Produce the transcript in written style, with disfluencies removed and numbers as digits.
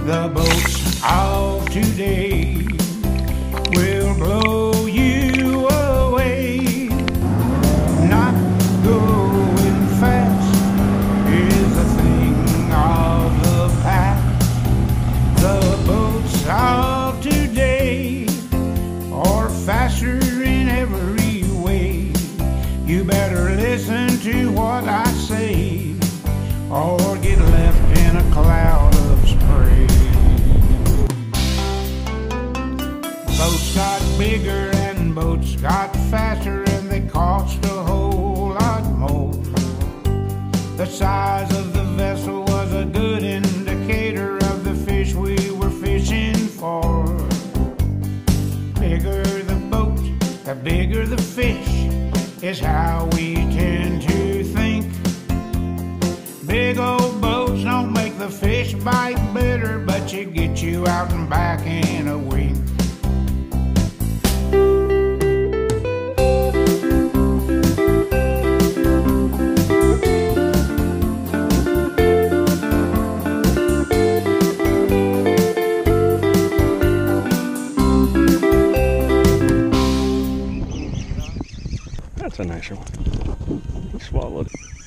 The boats of today will blow you away. Not going fast is a thing of the past. The boats of today are faster in every way. You better listen to what I say, or get left in a cloud of spray. Boats got bigger and boats got faster, and they cost a whole lot more. The size of the vessel was a good indicator of the fish we were fishing for. Bigger the boat, the bigger the fish, is how we tend to think. Big old boats don't make the fish bite better, but you get you out and back in a week. That's a nicer one. He swallowed it.